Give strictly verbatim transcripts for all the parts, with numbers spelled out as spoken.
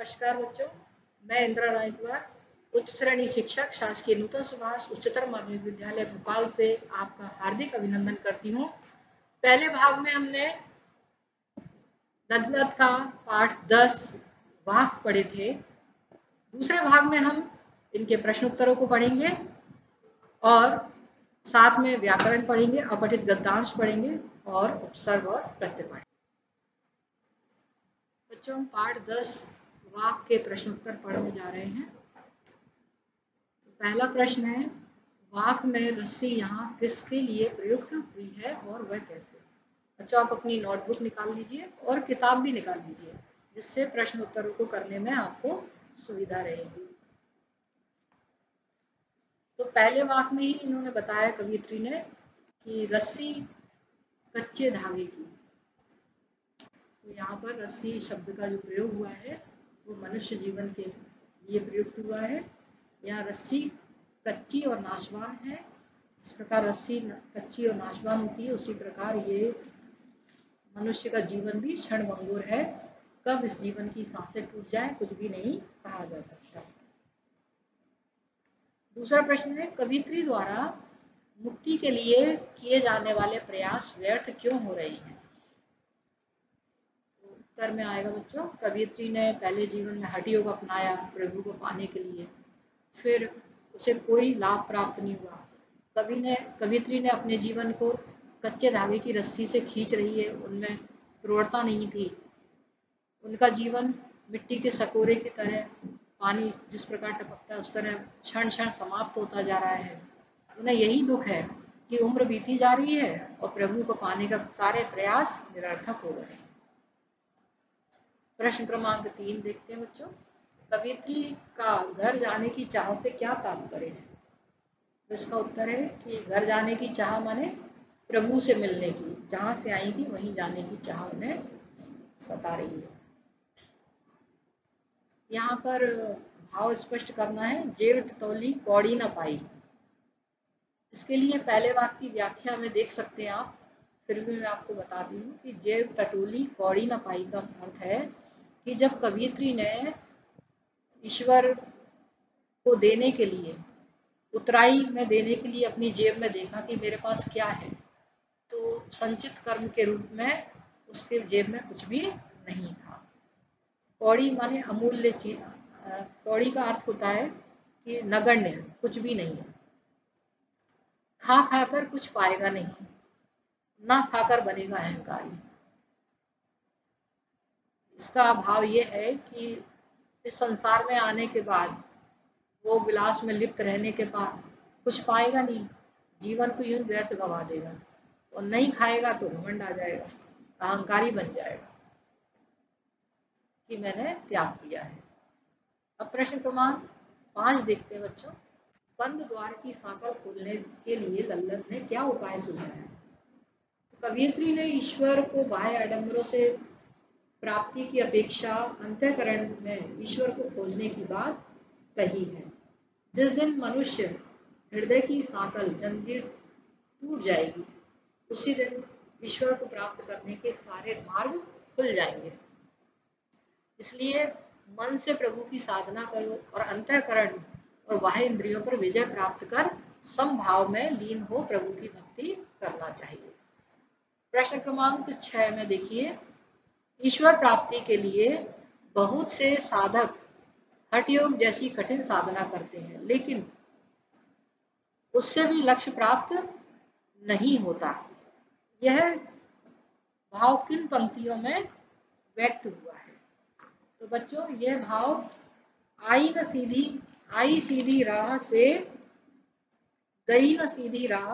नमस्कार बच्चों, मैं इंदिरा रायकुमार, उच्च श्रेणी शिक्षक शासकीय नूतन सुभाष उच्चतर माध्यमिक विद्यालय भोपाल से आपका हार्दिक अभिनंदन करती हूँ। पहले भाग में हमने नदलत का पाठ दस वाक्य पढ़े थे। दूसरे भाग में हम इनके प्रश्न उत्तरों को पढ़ेंगे और साथ में व्याकरण पढ़ेंगे, अपठित गद्यांश पढ़ेंगे और उपसर्ग और प्रत्यय पढ़ेंगे। बच्चों, हम पाठ दस वाक्य के प्रश्न उत्तर पढ़ने जा रहे हैं। तो पहला प्रश्न है, वाक्य में रस्सी यहाँ किसके लिए प्रयुक्त हुई है और वह कैसे? बच्चों, आप अपनी नोटबुक निकाल लीजिए और किताब भी निकाल लीजिए, जिससे प्रश्न उत्तरों को करने में आपको सुविधा रहेगी। तो पहले वाक्य में ही इन्होंने बताया, कवियत्री ने, कि रस्सी कच्चे धागे की। तो यहाँ पर रस्सी शब्द का जो प्रयोग हुआ है वो मनुष्य जीवन के लिए प्रयुक्त हुआ है। यहाँ रस्सी कच्ची और नाशवान है। जिस प्रकार रस्सी कच्ची और नाशवान होती है, उसी प्रकार ये मनुष्य का जीवन भी क्षणभंगुर है। कब इस जीवन की सांसें टूट जाए कुछ भी नहीं कहा जा सकता। दूसरा प्रश्न है, कवियत्री द्वारा मुक्ति के लिए किए जाने वाले प्रयास व्यर्थ क्यों हो रहे हैं? उत्तर में आएगा बच्चों, कवियत्री ने पहले जीवन में हठ योग अपनाया प्रभु को पाने के लिए, फिर उसे कोई लाभ प्राप्त नहीं हुआ। कवि ने कवियत्री ने अपने जीवन को कच्चे धागे की रस्सी से खींच रही है, उनमें प्रवणता नहीं थी। उनका जीवन मिट्टी के सकोरे की तरह, पानी जिस प्रकार टपकता है उस तरह क्षण क्षण समाप्त होता जा रहा है। उन्हें यही दुख है कि उम्र बीती जा रही है और प्रभु को पाने का सारे प्रयास निरर्थक हो गए। प्रश्न क्रमांक तीन देखते हैं बच्चों, कवियत्री का घर जाने की चाह से क्या तात्पर्य है? तो इसका उत्तर है कि घर जाने की चाह माने प्रभु से मिलने की, जहां से आई थी वहीं जाने की चाह उन्हें सता रही है। यहाँ पर भाव स्पष्ट करना है, जेव टटोली कौड़ी न पाई। इसके लिए पहले वाक्य की व्याख्या में देख सकते हैं आप, फिर भी मैं आपको बताती हूँ कि जेव टटोली कौड़ी न पाई का अर्थ है कि जब कवियत्री ने ईश्वर को देने के लिए, उतराई में देने के लिए अपनी जेब में देखा कि मेरे पास क्या है, तो संचित कर्म के रूप में उसके जेब में कुछ भी नहीं था। कौड़ी माने अमूल्य चीज। कौड़ी का अर्थ होता है कि नगण्य, कुछ भी नहीं है। खा खाकर कुछ पाएगा नहीं, ना खाकर बनेगा अहंकारी। इसका भाव ये है कि इस संसार में आने के बाद वो विलास में लिप्त रहने के बाद कुछ पाएगा नहीं, जीवन को यूं व्यर्थ गवा देगा। और नहीं खाएगा तो घमंड आ जाएगा, अहंकारी बन जाएगा कि मैंने त्याग किया है। अब प्रश्न क्रमांक पांच देखते हैं बच्चों, बंद द्वार की सांकल खोलने के लिए लल्लत ने क्या उपाय सुझाया? तो कवियत्री ने ईश्वर को बाह्य आडंबरों से प्राप्ति की अपेक्षा अंतःकरण में ईश्वर को खोजने की बात कही है। जिस दिन मनुष्य हृदय की सांकल जंजीर टूट जाएगी, उसी दिन ईश्वर को प्राप्त करने के सारे मार्ग खुल जाएंगे। इसलिए मन से प्रभु की साधना करो और अंतःकरण और बाह्य इंद्रियों पर विजय प्राप्त कर समभाव में लीन हो प्रभु की भक्ति करना चाहिए। प्रश्न क्रमांक छह में देखिए, ईश्वर प्राप्ति के लिए बहुत से साधक हठ योग जैसी कठिन साधना करते हैं, लेकिन उससे भी लक्ष्य प्राप्त नहीं होता। यह भाव किन पंक्तियों में व्यक्त हुआ है? तो बच्चों, यह भाव आई न सीधी आई सीधी राह से गई न सीधी राह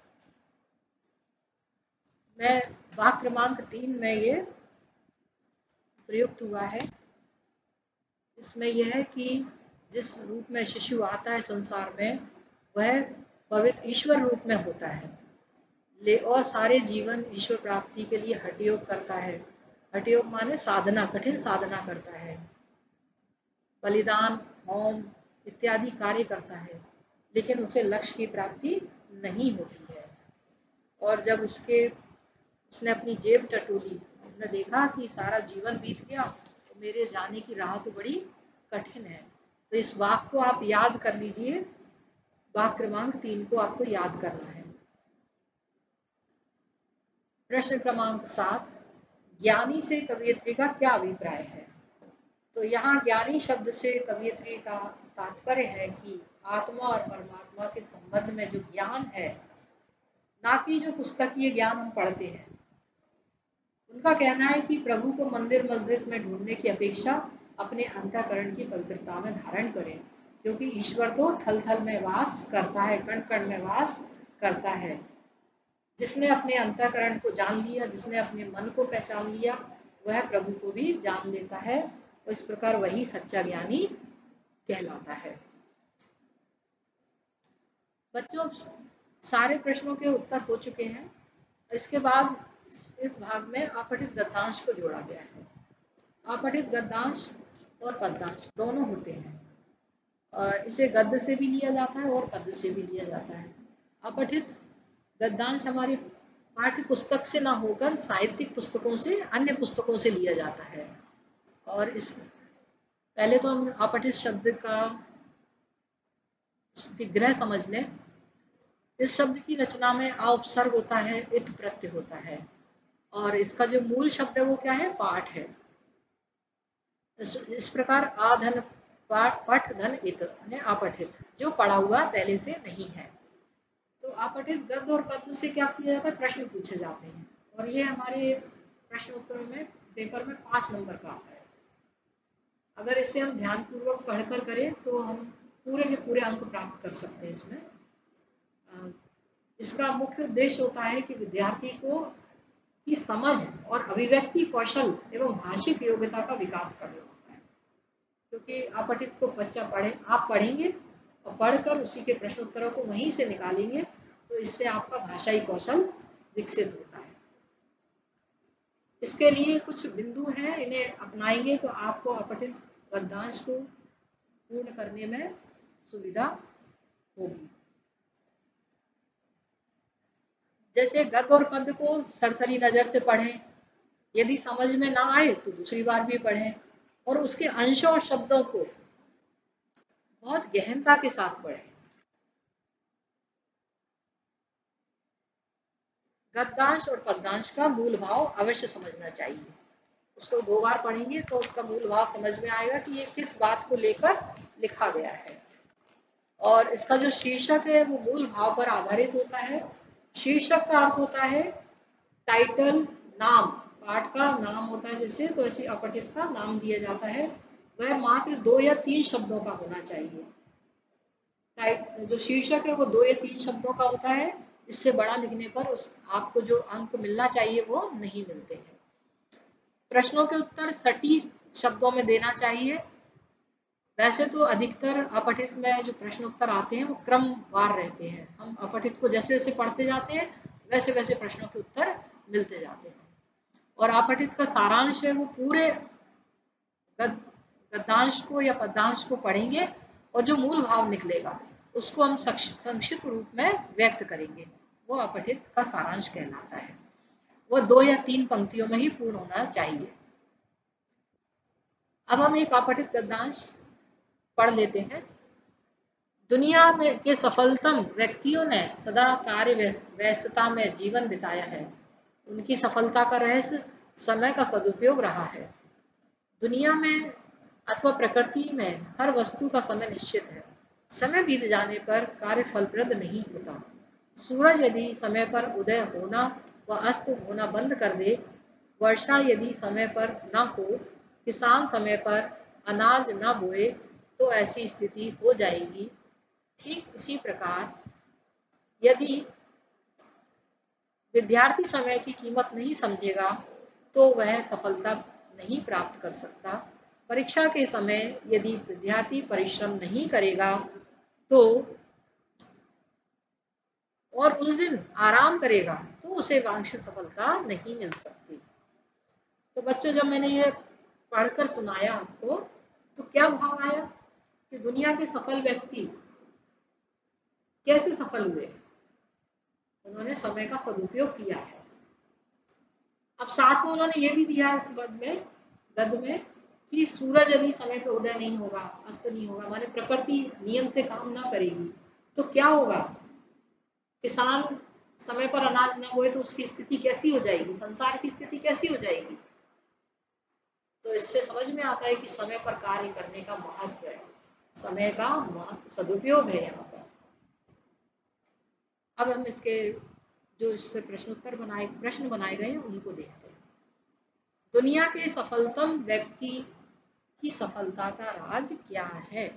में वाक्य क्रमांक तीन में ये प्रयुक्त हुआ है। इसमें यह है कि जिस रूप में शिशु आता है संसार में, वह पवित्र ईश्वर रूप में होता है, ले और सारे जीवन ईश्वर प्राप्ति के लिए हठ योग करता है। हठ योग माने साधना, कठिन साधना करता है, बलिदान, होम इत्यादि कार्य करता है, लेकिन उसे लक्ष्य की प्राप्ति नहीं होती है। और जब उसके उसने अपनी जेब टटोली, उसने देखा कि सारा जीवन बीत गया, तो मेरे जाने की राह तो बड़ी कठिन है। तो इस वाक्य को आप याद कर लीजिए। वाक्य क्रमांक तीन को आपको याद करना है। प्रश्न क्रमांक सात, ज्ञानी से कवयित्री का क्या अभिप्राय है? तो यहाँ ज्ञानी शब्द से कवयित्री का तात्पर्य है कि आत्मा और परमात्मा के संबंध में जो ज्ञान है, ना कि जो पुस्तकीय ज्ञान हम पढ़ते हैं। उनका कहना है कि प्रभु को मंदिर मस्जिद में ढूंढने की अपेक्षा अपने अंतःकरण की पवित्रता में धारण करें, क्योंकि ईश्वर तो थल थल में वास करता है, कण कण में वास करता है। जिसने अपने अंतःकरण को जान लिया, जिसने अपने मन को पहचान लिया, वह प्रभु को भी जान लेता है और इस प्रकार वही सच्चा ज्ञानी कहलाता है। बच्चों, सारे प्रश्नों के उत्तर हो चुके हैं। इसके बाद इस भाग में अपठित गद्यांश को जोड़ा गया है। अपठित गद्यांश और पद्यांश दोनों होते हैं। इसे गद्य से भी लिया जाता है और पद्य से भी लिया जाता है। अपठित गद्यांश हमारी पाठ्य पुस्तक से ना होकर साहित्यिक पुस्तकों से, अन्य पुस्तकों से लिया जाता है। और इस पहले तो हम अपठित शब्द का विग्रह समझ लें। इस शब्द की रचना में आ उपसर्ग होता है, इत प्रत्यय होता है, और इसका जो मूल शब्द है वो क्या है? पाठ है। इस, इस प्रकार आधन पठ धन इत यानी अपठित, जो पढ़ा हुआ पहले से नहीं है। तो अपठित गद्य और पद्य से क्या किया जाता है? प्रश्न पूछे जाते हैं, और ये हमारे प्रश्न उत्तरों में पेपर में पाँच नंबर का आता है। अगर इसे हम ध्यानपूर्वक पढ़कर करें तो हम पूरे के पूरे अंक प्राप्त कर सकते हैं इसमें। इसका मुख्य उद्देश्य होता है कि विद्यार्थी को की समझ और अभिव्यक्ति कौशल एवं भाषिक योग्यता का विकास करना होता है। क्योंकि अपठित को बच्चा पढ़े, आप पढ़ेंगे और पढ़कर उसी के प्रश्न उत्तरों को वहीं से निकालेंगे, तो इससे आपका भाषाई कौशल विकसित होता है। इसके लिए कुछ बिंदु हैं, इन्हें अपनाएंगे तो आपको अपठित गद्यांश को पूर्ण करने में सुविधा होगी। जैसे गद्य और पद्य को सरसरी नजर से पढ़ें, यदि समझ में ना आए तो दूसरी बार भी पढ़ें, और उसके अंशों और शब्दों को बहुत गहनता के साथ पढ़ें। गद्यांश और पद्यांश का मूल भाव अवश्य समझना चाहिए। उसको दो बार पढ़ेंगे तो उसका मूल भाव समझ में आएगा कि ये किस बात को लेकर लिखा गया है। और इसका जो शीर्षक है वो मूल भाव पर आधारित होता है। शीर्षक का अर्थ होता है टाइटल, नाम, पाठ का नाम होता है जैसे, तो ऐसे अपठित का नाम दिया जाता है। वह मात्र दो या तीन शब्दों का होना चाहिए। टाइट जो शीर्षक है वो दो या तीन शब्दों का होता है। इससे बड़ा लिखने पर उस आपको जो अंक मिलना चाहिए वो नहीं मिलते हैं। प्रश्नों के उत्तर सटीक शब्दों में देना चाहिए। वैसे तो अधिकतर अपठित में जो प्रश्न उत्तर आते हैं वो क्रमवार रहते हैं। हम अपठित को जैसे जैसे पढ़ते जाते हैं वैसे वैसे प्रश्नों के उत्तर मिलते जाते हैं। और अपठित का सारांश है वो पूरे गद, गद्यांश को या पद्यांश को पढ़ेंगे और जो मूल भाव निकलेगा उसको हम संक्षिप्त रूप में व्यक्त करेंगे, वो अपठित का सारांश कहलाता है। वो दो या तीन पंक्तियों में ही पूर्ण होना चाहिए। अब हम एक अपठित गद्यांश पढ़ लेते हैं। दुनिया में के सफलतम व्यक्तियों ने सदा कार्य व्यस्तता में जीवन बिताया है। उनकी सफलता का रहस्य समय का सदुपयोग रहा है। दुनिया में अथवा प्रकृति में हर वस्तु का समय निश्चित है। समय बीत जाने पर कार्य फलप्रद नहीं होता। सूरज यदि समय पर उदय होना व अस्त होना बंद कर दे, वर्षा यदि समय पर न हो, किसान समय पर अनाज न बोए, तो ऐसी स्थिति हो जाएगी। ठीक इसी प्रकार यदि विद्यार्थी समय की कीमत नहीं समझेगा तो वह सफलता नहीं प्राप्त कर सकता। परीक्षा के समय यदि विद्यार्थी परिश्रम नहीं करेगा तो और उस दिन आराम करेगा तो उसे वांछित सफलता नहीं मिल सकती। तो बच्चों, जब मैंने ये पढ़कर सुनाया आपको तो क्या भाव आया कि दुनिया के सफल व्यक्ति कैसे सफल हुए? उन्होंने समय का सदुपयोग किया है। अब साथ में उन्होंने ये भी दिया है इस पद में, गद्य में, कि सूरज यदि समय पे उदय नहीं होगा, अस्त नहीं होगा, माने प्रकृति नियम से काम ना करेगी, तो क्या होगा? किसान समय पर अनाज ना बोए तो उसकी स्थिति कैसी हो जाएगी, संसार की स्थिति कैसी हो जाएगी? तो इससे समझ में आता है कि समय पर कार्य करने का महत्व है, समय का महत्व सदुपयोग है यहाँ पर। अब हम इसके जो इससे प्रश्नोत्तर बनाए प्रश्न बनाए गए हैं उनको देखते हैं। दुनिया के सफलतम व्यक्ति की सफलता का राज क्या है?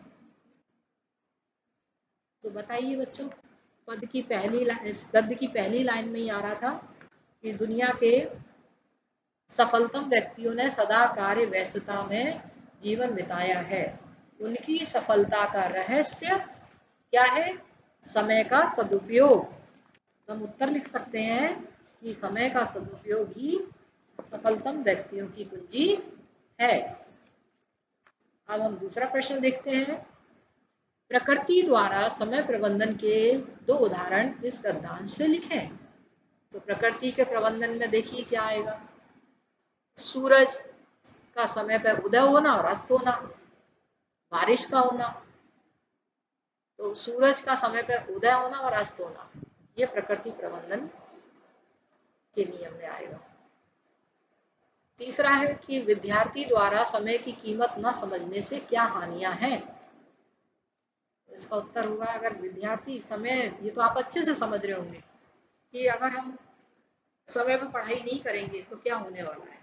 तो बताइए बच्चों। पद की पहली इस गद्य की पहली लाइन में ही आ रहा था कि दुनिया के सफलतम व्यक्तियों ने सदा कार्य व्यस्तता में जीवन बिताया है, उनकी सफलता का रहस्य क्या है? समय का सदुपयोग। तो हम उत्तर लिख सकते हैं कि समय का सदुपयोग ही सफलतम व्यक्तियों की कुंजी है। अब हम दूसरा प्रश्न देखते हैं। प्रकृति द्वारा समय प्रबंधन के दो उदाहरण इस गद्यांश से लिखें। तो प्रकृति के प्रबंधन में देखिए क्या आएगा। सूरज का समय पर उदय होना और अस्त होना, बारिश का होना। तो सूरज का समय पर उदय होना और अस्त होना, ये प्रकृति प्रबंधन के नियम में आएगा। तीसरा है कि विद्यार्थी द्वारा समय की कीमत न समझने से क्या हानियां हैं? इसका उत्तर होगा, अगर विद्यार्थी समय, ये तो आप अच्छे से समझ रहे होंगे कि अगर हम समय पर पढ़ाई नहीं करेंगे तो क्या होने वाला है।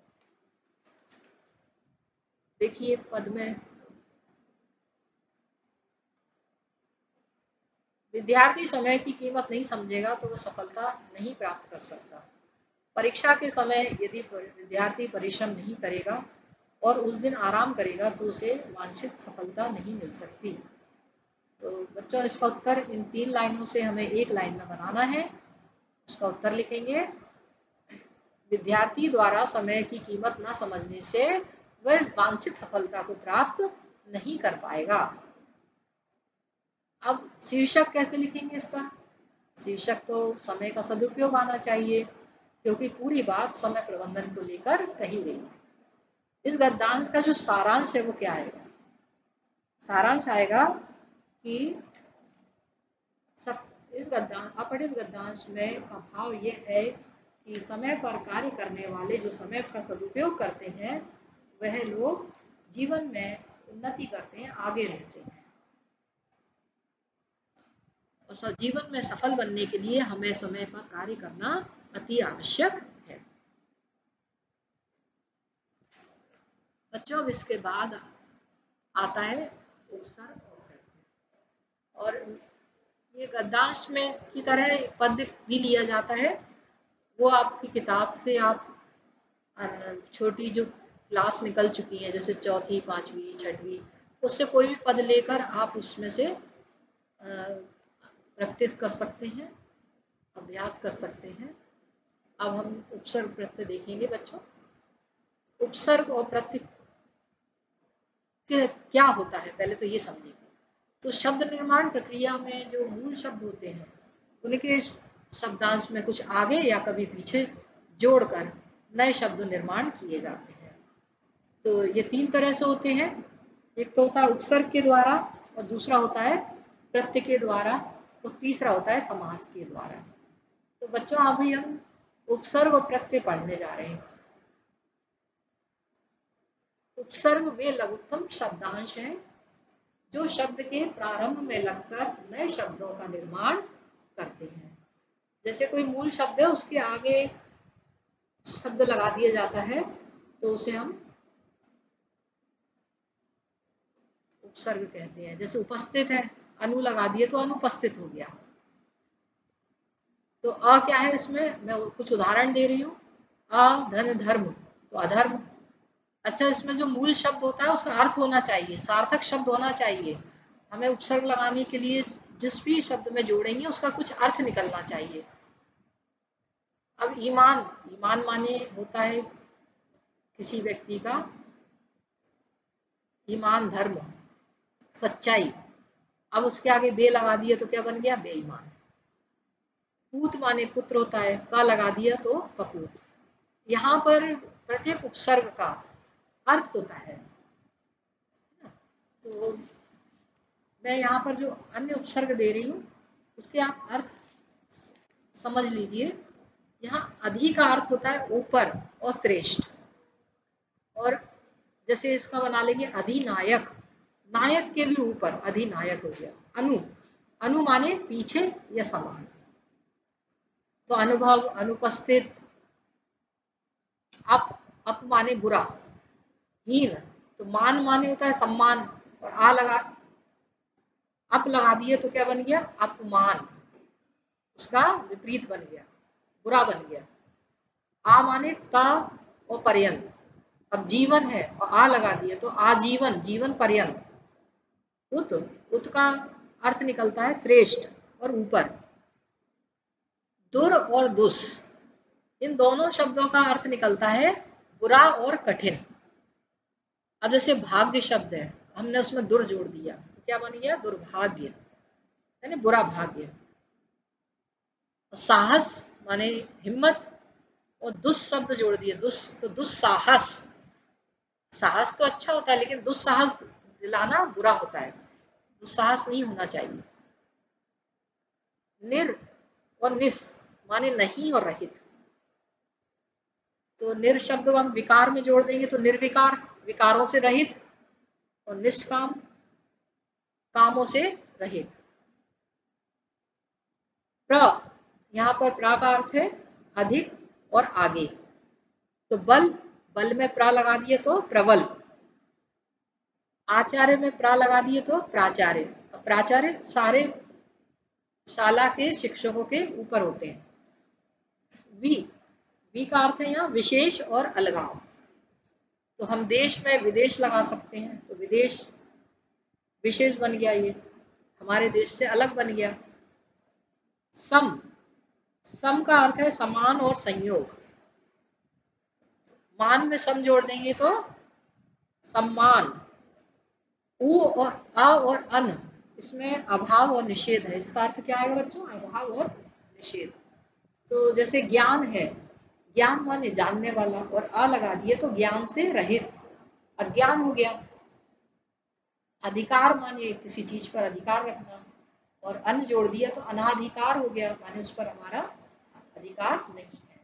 देखिए पद में, विद्यार्थी समय की कीमत नहीं समझेगा तो वह सफलता नहीं प्राप्त कर सकता। परीक्षा के समय यदि विद्यार्थी परिश्रम नहीं करेगा और उस दिन आराम करेगा तो उसे वांछित सफलता नहीं मिल सकती। तो बच्चों इसका उत्तर इन तीन लाइनों से हमें एक लाइन में बनाना है। उसका उत्तर लिखेंगे, विद्यार्थी द्वारा समय की कीमत न समझने से वह इस वांछित सफलता को प्राप्त नहीं कर पाएगा। अब शीर्षक कैसे लिखेंगे इसका? शीर्षक तो समय का सदुपयोग आना चाहिए, क्योंकि पूरी बात समय प्रबंधन को लेकर कही गई है। इस गद्यांश का जो सारांश है वो क्या आएगा? सारांश आएगा कि सब इस गद्यांश अपठित गद्यांश में का भाव ये है कि समय पर कार्य करने वाले जो समय का सदुपयोग करते हैं वह लोग जीवन में उन्नति करते हैं, आगे रहते हैं। और जीवन में सफल बनने के लिए हमें समय पर कार्य करना अति आवश्यक है। बच्चों अब इसके बाद आता है उपसर्ग और ये गद्यांश में की तरह पद्य भी लिया जाता है। वो आपकी किताब से आप छोटी जो क्लास निकल चुकी है जैसे चौथी, पांचवी, छठवीं, उससे कोई भी पद लेकर आप उसमें से प्रैक्टिस कर सकते हैं, अभ्यास कर सकते हैं। अब हम उपसर्ग प्रत्यय देखेंगे बच्चों। उपसर्ग और प्रत्यय क्या होता है पहले तो ये समझेंगे। तो शब्द निर्माण प्रक्रिया में जो मूल शब्द होते हैं उनके शब्दांश में कुछ आगे या कभी पीछे जोड़कर नए शब्द निर्माण किए जाते हैं। तो ये तीन तरह से होते हैं। एक तो होता है उपसर्ग के द्वारा, और दूसरा होता है प्रत्यय के द्वारा, और तीसरा होता है समास के द्वारा। तो बच्चों अभी हम उपसर्ग और प्रत्यय पढ़ने जा रहे हैं। उपसर्ग वे लघुत्तम शब्दांश हैं जो शब्द के प्रारंभ में लगकर नए शब्दों का निर्माण करते हैं। जैसे कोई मूल शब्द है उसके आगे शब्द लगा दिया जाता है तो उसे हम उपसर्ग कहते हैं। जैसे उपस्थित है, अनु लगा दिए तो अनुपस्थित हो गया। तो अ क्या है इसमें, मैं कुछ उदाहरण दे रही हूँ। अ धन धर्म, तो अधर्म। अच्छा, इसमें जो मूल शब्द होता है उसका अर्थ होना चाहिए, सार्थक शब्द होना चाहिए। हमें उपसर्ग लगाने के लिए जिस भी शब्द में जोड़ेंगे उसका कुछ अर्थ निकलना चाहिए। अब ईमान, ईमान माने होता है किसी व्यक्ति का ईमान, धर्म, सच्चाई। अब उसके आगे बे लगा दिया तो क्या बन गया, बेईमान। पूत माने पुत्र होता है, का लगा दिया तो कपूत। यहाँ पर प्रत्येक उपसर्ग का अर्थ होता है। तो मैं यहाँ पर जो अन्य उपसर्ग दे रही हूँ उसके आप अर्थ समझ लीजिए। यहाँ अधि का अर्थ होता है ऊपर और श्रेष्ठ, और जैसे इसका बना लेंगे अधिनायक, नायक के भी ऊपर अधिनायक हो गया। अनु, अनु माने पीछे या समान। तो अनुभव, अनुपस्थित। अप, अप माने बुरा। हीन, तो मान माने होता है सम्मान, और आ लगा अप लगा दिए तो क्या बन गया? अपमान, उसका विपरीत बन गया, बुरा बन गया। आ माने ता और पर्यंत, अब जीवन है और आ लगा दिए तो आजीवन, जीवन पर्यंत। उत, उत का अर्थ निकलता है श्रेष्ठ और ऊपर। दुर और दुस, इन दोनों शब्दों का अर्थ निकलता है बुरा और कठिन। अब जैसे भाग्य शब्द है, हमने उसमें दुर जोड़ दिया तो क्या बन गया? दुर्भाग्य, यानी बुरा भाग्य। साहस माने हिम्मत, और दुस शब्द जोड़ दिए, दुस तो दुस्साहस। साहस तो अच्छा होता है लेकिन दुस्साहस दिलाना बुरा होता है, दुस्साहस नहीं होना चाहिए। निर और निस माने नहीं और रहित, तो निर शब्द हम विकार में जोड़ देंगे तो निर्विकार, विकारों से रहित, और निष्काम, कामों से रहित। प्र, यहाँ पर प्रा का अर्थ है अधिक और आगे, तो बल, बल में प्रा लगा दिए तो प्रबल। आचार्य में प्रा लगा दिए तो प्राचार्य, प्राचार्य सारे शाला के शिक्षकों के ऊपर होते हैं। वी, वी का अर्थ है यहाँ विशेष और अलगाव, तो हम देश में विदेश लगा सकते हैं, तो विदेश विशेष बन गया, ये हमारे देश से अलग बन गया। सम, सम का अर्थ है समान और संयोग, मान में सम जोड़ देंगे तो सम्मान। उ और अ और अन, इसमें अभाव और निषेध है, इसका अर्थ क्या आएगा बच्चों? अभाव और निषेध। तो जैसे ज्ञान है, ज्ञान माने जानने वाला, और अ लगा दिए तो ज्ञान से रहित, अज्ञान हो गया। अधिकार माने किसी चीज पर अधिकार रखना, और अन जोड़ दिया तो अनाधिकार हो गया, माने उस पर हमारा अधिकार नहीं है।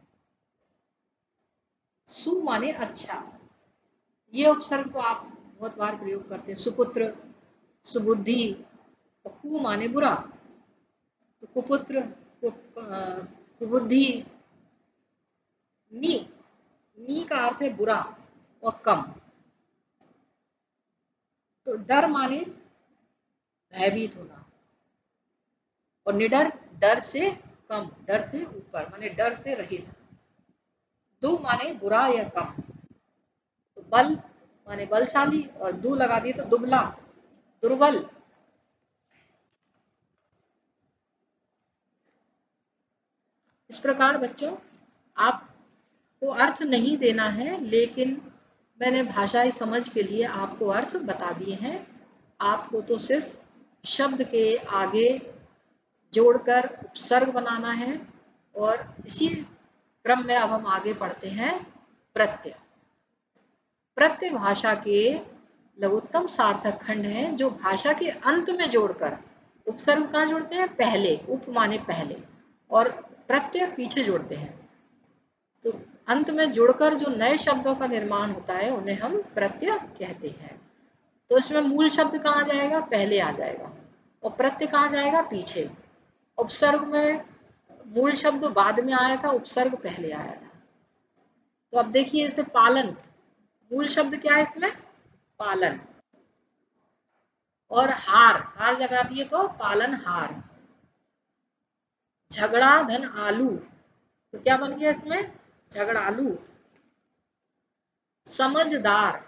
सु माने अच्छा, ये उपसर्ग तो आप बहुत बार प्रयोग करते हैं, सुपुत्र, सुबुद्धि। और कु माने बुरा, तो कुपुत्र, कुबुद्धि। नी, नी का अर्थ है बुरा और कम, तो डर माने भयभीत होना, और निडर डर से कम, डर से ऊपर माने डर से रहित। दु माने बुरा या कम, तो बल माने बलशाली, और दु लगा दिए तो दुबला, दुर्बल। इस प्रकार बच्चों आपको अर्थ नहीं देना है, लेकिन मैंने भाषाई समझ के लिए आपको अर्थ बता दिए हैं। आपको तो सिर्फ शब्द के आगे जोड़कर उपसर्ग बनाना है, और इसी क्रम में अब हम आगे पढ़ते हैं प्रत्यय। प्रत्यय भाषा के लघुत्तम सार्थक खंड हैं, जो भाषा के अंत में जोड़कर, उपसर्ग कहाँ जोड़ते हैं? पहले, उप माने पहले, और प्रत्यय पीछे जोड़ते हैं। तो अंत में जुड़कर जो नए शब्दों का निर्माण होता है उन्हें हम प्रत्यय कहते हैं। तो इसमें मूल शब्द कहाँ जाएगा? पहले आ जाएगा, और प्रत्यय कहाँ जाएगा? पीछे। उपसर्ग में मूल शब्द बाद में आया था, उपसर्ग पहले आया था। तो अब देखिए इसे पालन, मूल शब्द क्या है इसमें? पालन, और हार, हार जगा दिए तो पालन हार। झगड़ा धन आलू, तो क्या बन गया इसमें? झगड़ालू। समझदार,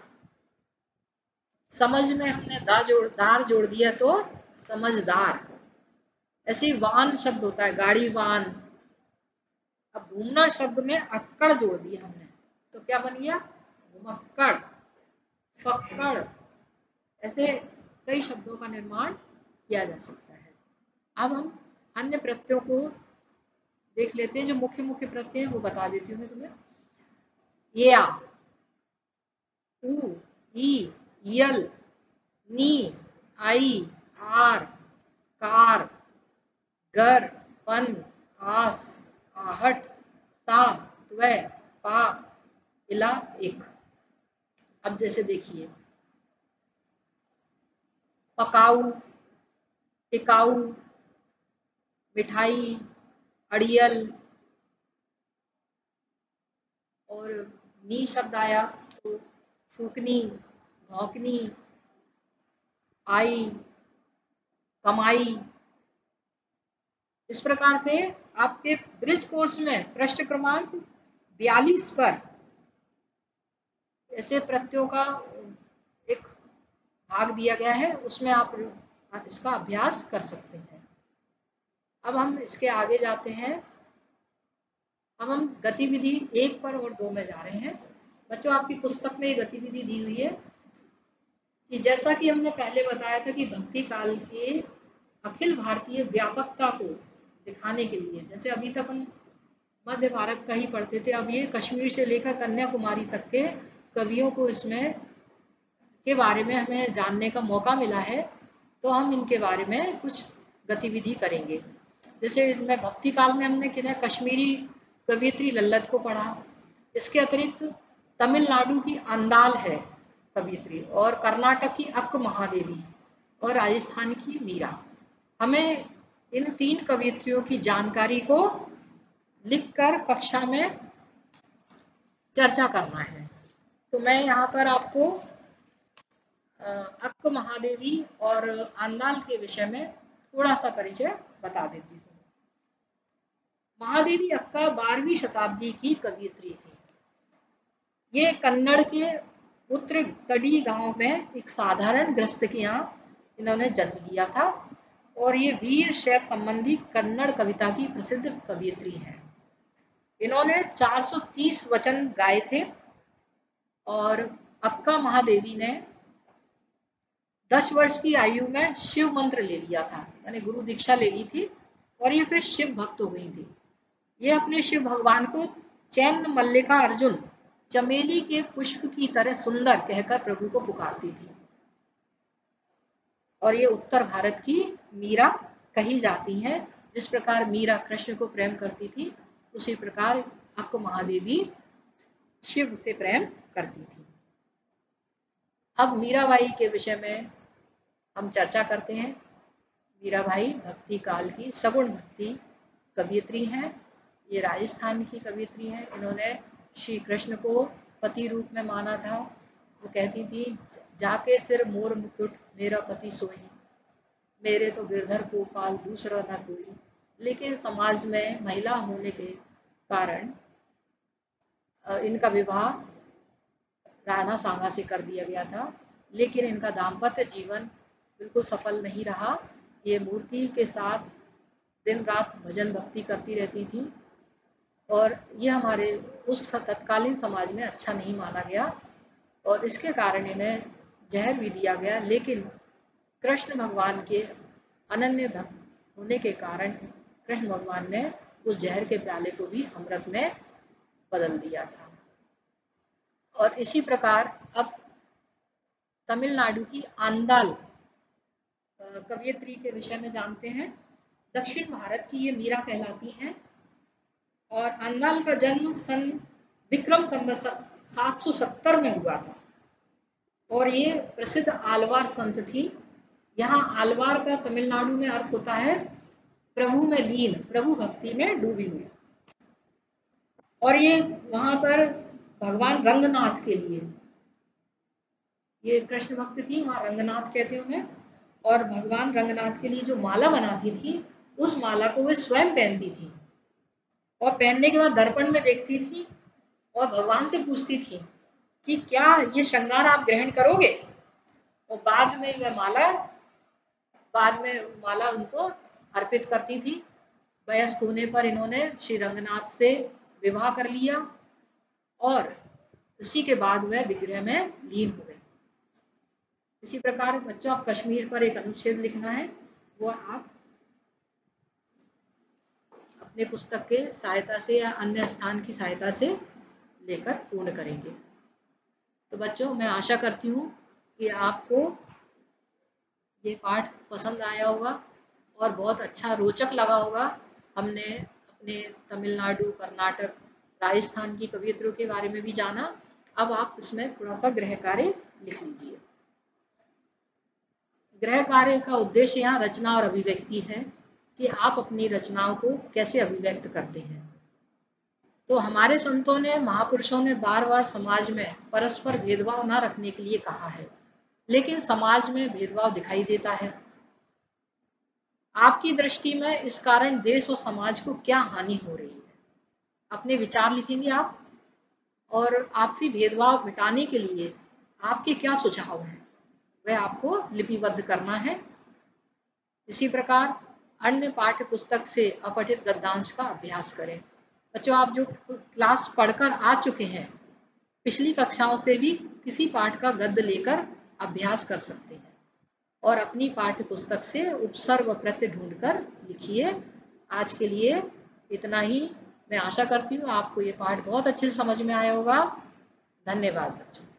समझ में हमने दा जोड़ दार जोड़ दिया तो समझदार। ऐसे वाहन शब्द होता है, गाड़ी वाहन। अब घूमना शब्द में अक्कड़ जोड़ दिया हमने तो क्या बन गया? घुमक्कड़, फक्कड़। ऐसे कई शब्दों का निर्माण किया जा सकता है। अब हम अन्य प्रत्ययों को देख लेते हैं, जो मुख्य मुख्य प्रत्यय हैं वो बता देती हूँ मैं तुम्हें। ये आ, ऊ, ई, यल, नी, आई, आर, कार, गर, पन, आस, आहट, ता, त्वे, पा, इला, एक। अब जैसे देखिए, पकाऊ, टिकाऊ, मिठाई, अड़ियल, और नी शब्द आया तो फूकनी, भौंकनी, आई, कमाई। इस प्रकार से आपके ब्रिज कोर्स में पृष्ठ क्रमांक बयालीस पर ऐसे प्रत्ययों का एक भाग दिया गया है, उसमें आप इसका अभ्यास कर सकते हैं। अब हम इसके आगे जाते हैं। अब हम गतिविधि एक पर और दो में जा रहे हैं। बच्चों, आपकी पुस्तक में ये गतिविधि दी हुई है कि जैसा कि हमने पहले बताया था कि भक्ति काल के अखिल भारतीय व्यापकता को दिखाने के लिए, जैसे अभी तक हम मध्य भारत का ही पढ़ते थे, अब ये कश्मीर से लेकर कन्याकुमारी तक के कवियों को इसमें के बारे में हमें जानने का मौका मिला है, तो हम इनके बारे में कुछ गतिविधि करेंगे। जैसे इसमें भक्ति काल में हमने किया कश्मीरी कवियत्री लल्लत को पढ़ा। इसके अतिरिक्त तमिलनाडु की अंदाल है कवियत्री, और कर्नाटक की अक्क महादेवी, और राजस्थान की मीरा। हमें इन तीन कवियत्रियों की जानकारी को लिखकर कक्षा में चर्चा करना है। तो मैं यहाँ पर आपको अक्क महादेवी और अंदाल के विषय में थोड़ा सा परिचय बता देती हूँ। महादेवी अक्का बारहवीं शताब्दी की कवियत्री थी। ये कन्नड़ के उत्तर तड़ी गांव में एक साधारण गृहस्थ के यहाँ इन्होंने जन्म लिया था, और ये वीर शैव संबंधी कन्नड़ कविता की प्रसिद्ध कवियत्री हैं। इन्होंने चार सौ तीस वचन गाए थे, और अक्का महादेवी ने दस वर्ष की आयु में शिव मंत्र ले लिया था, यानी गुरु दीक्षा ले ली थी, और ये फिर शिव भक्त हो गई थी। ये अपने शिव भगवान को चैन मल्लिका अर्जुन चमेली के पुष्प की तरह सुंदर कहकर प्रभु को पुकारती थी, और ये उत्तर भारत की मीरा कही जाती हैं। जिस प्रकार मीरा कृष्ण को प्रेम करती थी, उसी प्रकार अक्क महादेवी शिव से प्रेम करती थी। अब मीराबाई के विषय में हम चर्चा करते हैं। मीराबाई भक्ति काल की सगुण भक्ति कवियत्री हैं। ये राजस्थान की कवियत्री हैं। इन्होंने श्री कृष्ण को पति रूप में माना था। वो कहती थी, जाके सिर मोर मुकुट मेरा पति सोई, मेरे तो गिरधर को पाल दूसरा न कोई। लेकिन समाज में महिला होने के कारण इनका विवाह राणा सांगा से कर दिया गया था, लेकिन इनका दाम्पत्य जीवन बिल्कुल सफल नहीं रहा। ये मूर्ति के साथ दिन रात भजन भक्ति करती रहती थी, और ये हमारे उस तत्कालीन समाज में अच्छा नहीं माना गया, और इसके कारण इन्हें जहर भी दिया गया। लेकिन कृष्ण भगवान के अनन्य भक्त होने के कारण कृष्ण भगवान ने उस जहर के प्याले को भी अमृत में बदल दिया था। और इसी प्रकार अब तमिलनाडु की आंदाल कवियत्री के विषय में जानते हैं। दक्षिण भारत की ये मीरा कहलाती हैं, और आंदाल का जन्म सन विक्रम संवत सात सौ सत्तर में हुआ था, और ये प्रसिद्ध आलवार संत थी। यहाँ आलवार का तमिलनाडु में अर्थ होता है प्रभु में लीन, प्रभु भक्ति में डूबी हुई। और ये वहां पर भगवान रंगनाथ के लिए, ये कृष्ण भक्त थी, वहां रंगनाथ कहते हैं उन्हें, और भगवान रंगनाथ के लिए जो माला बनाती थी, उस माला को वे स्वयं पहनती थी, और पहनने के बाद दर्पण में देखती थी और भगवान से पूछती थी कि क्या ये श्रृंगार आप ग्रहण करोगे। और बाद में वह माला बाद में माला उनको अर्पित करती थी। वयस्क होने पर इन्होंने श्री रंगनाथ से विवाह कर लिया, और इसी के बाद वह विग्रह में लीन हो गई। इसी प्रकार बच्चों, आप कश्मीर पर एक अनुच्छेद लिखना है, वो आप अपने पुस्तक के सहायता से या अन्य स्थान की सहायता से लेकर पूर्ण करेंगे। तो बच्चों, मैं आशा करती हूँ कि आपको ये पाठ पसंद आया होगा और बहुत अच्छा रोचक लगा होगा। हमने अपने तमिलनाडु, कर्नाटक, राजस्थान की कवियत्रियों के बारे में भी जाना। अब आप इसमें थोड़ा सा गृह कार्य लिख लीजिए। गृह कार्य का उद्देश्य यहाँ रचना और अभिव्यक्ति है कि आप अपनी रचनाओं को कैसे अभिव्यक्त करते हैं। तो हमारे संतों ने, महापुरुषों ने बार बार समाज में परस्पर भेदभाव न रखने के लिए कहा है, लेकिन समाज में भेदभाव दिखाई देता है। आपकी दृष्टि में इस कारण देश और समाज को क्या हानि हो रही है? अपने विचार लिखेंगे आप, और आपसी भेदभाव मिटाने के लिए आपके क्या सुझाव हैं, वह आपको लिपिबद्ध करना है। इसी प्रकार अन्य पाठ्य पुस्तक से अपठित गद्यांश का अभ्यास करें। बच्चों, आप जो क्लास पढ़कर आ चुके हैं, पिछली कक्षाओं से भी किसी पाठ का गद्य लेकर अभ्यास कर सकते हैं और अपनी पाठ्य पुस्तक से उपसर्ग व प्रत्यय ढूंढकर लिखिए। आज के लिए इतना ही। मैं आशा करती हूँ आपको ये पाठ बहुत अच्छे से समझ में आया होगा। धन्यवाद बच्चों।